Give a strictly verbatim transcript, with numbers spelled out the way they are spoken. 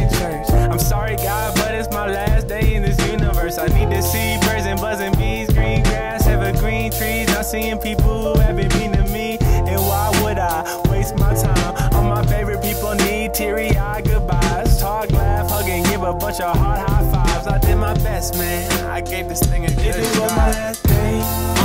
in church. I'm sorry, God, but it's my last day in this universe. I need to see birds and buzzing bees, green grass, evergreen trees. Not seeing people who haven't been to me. And why would I waste my time? All my favorite people need teary-eyed goodbyes. Talk, laugh, hug, and give a bunch of hard high fives. I did my best, man. I gave this thing a good try. If it was my last day,